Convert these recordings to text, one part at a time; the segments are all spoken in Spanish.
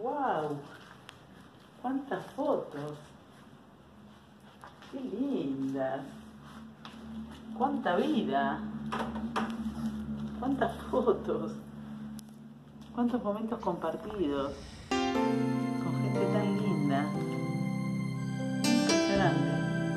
¡Wow! ¡Cuántas fotos! ¡Qué lindas! ¡Cuánta vida! ¡Cuántas fotos! ¡Cuántos momentos compartidos! Con gente tan linda. Impresionante.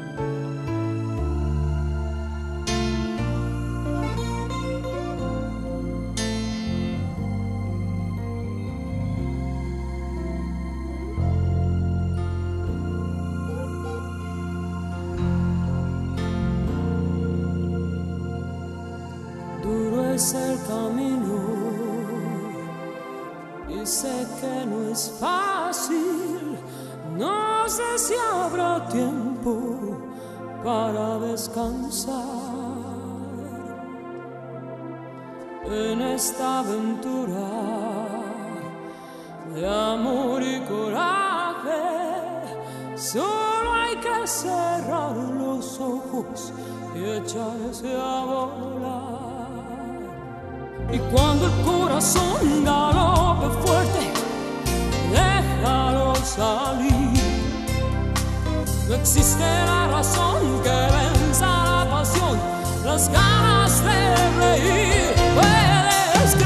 Es el camino y sé que no es fácil, no sé si habrá tiempo para descansar en esta aventura de amor y coraje. Solo hay que cerrar los ojos y echarse a volar. Y cuando el corazón galope fuerte, déjalo salir. No existe la razón que venza la pasión, las ganas de reír. Puedes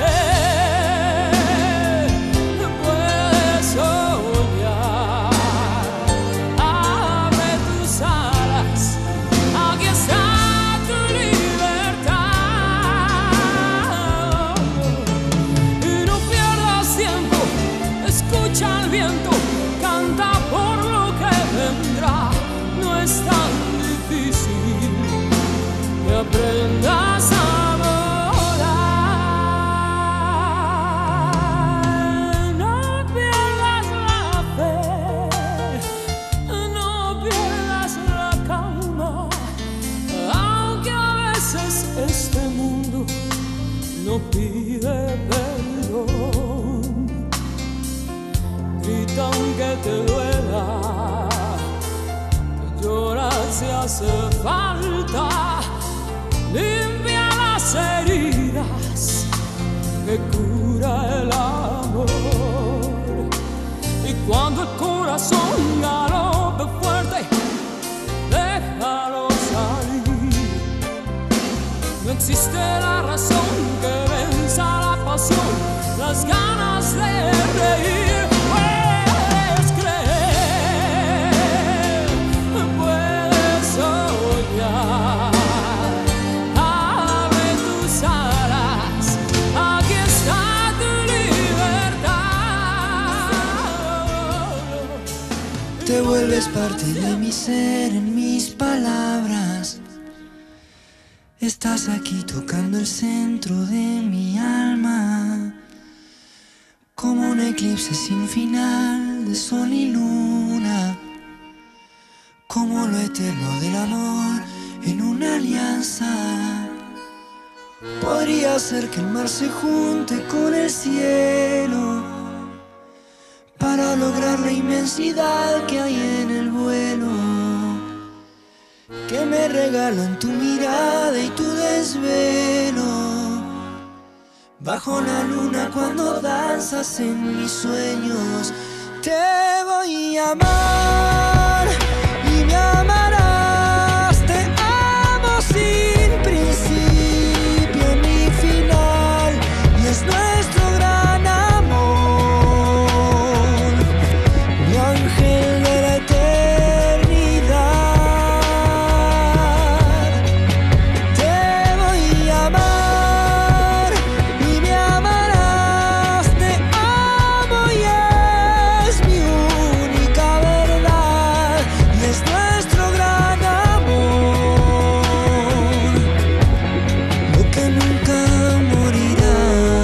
creer, puedes soñar. Abre tus alas, aquí está. Escucha el viento, canta por lo que vendrá. No es tan difícil que aprendas a volar. No pierdas la fe, no pierdas la calma, aunque a veces este mundo no pide perdón. Grita aunque te duela, llora si hace falta, limpia las heridas que cura el amor. Y cuando el corazón galope fuerte, déjalo salir. No existe la razón que venza la pasión, las ganas de reír. Te vuelves parte de mi ser en mis palabras. Estás aquí tocando el centro de mi alma, como un eclipse sin final de sol y luna, como lo eterno del amor en una alianza. Podría ser que el mar se junte con el cielo para lograr la inmensidad que hay en el vuelo, que me regalan tu mirada y tu desvelo. Bajo la luna cuando danzas en mis sueños, te voy a amar y me amarás. Te amo sin principio ni final, y es nuestro gran amor, mi ángel de la eternidad. Te voy a amar y me amarás. Te amo y es mi única verdad, y es nuestro gran amor, lo que nunca morirá.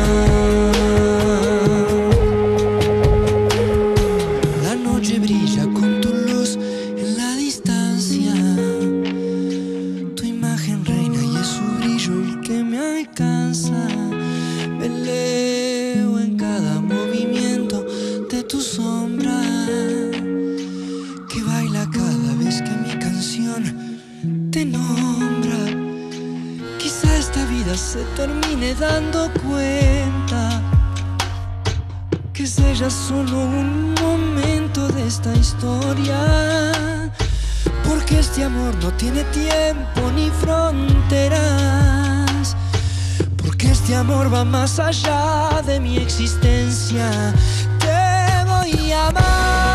La noche brilla con tu luz en la distancia, tu imagen reina y es su brillo el que me alcanza. Me leo en cada movimiento de tu sombra, que baila cada vez que mi canción te nombra. Quizá esta vida se termine dando cuenta que sea solo un momento de esta historia, porque este amor no tiene tiempo ni fronteras, porque este amor va más allá de mi existencia. Te voy a amar